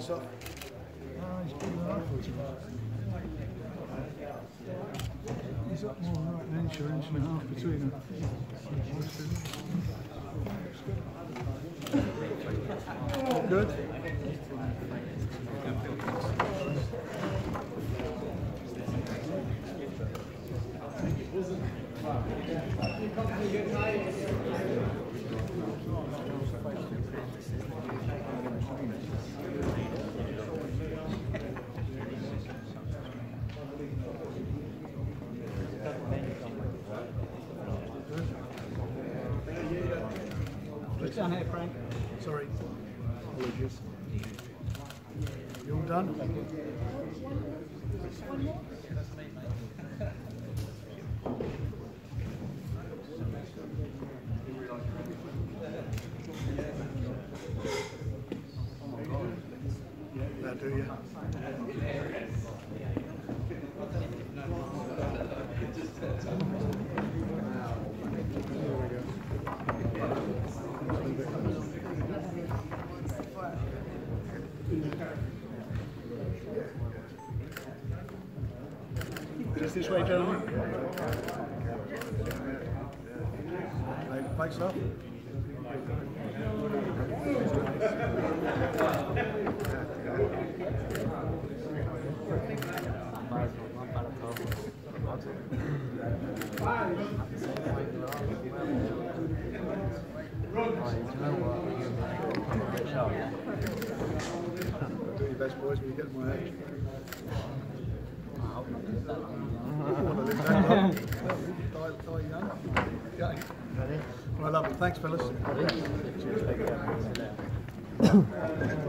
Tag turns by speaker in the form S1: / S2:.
S1: face off?
S2: He's pretty well for him. He's up more than right an inch or inch and a half between them.
S1: Good.
S3: What's down here, Frank?
S1: Sorry. Apologies. You all done? That do you? Just this way, gentlemen. Face off. Do your best, boys, when you get to my age. Well, lovely. Thanks, fellas.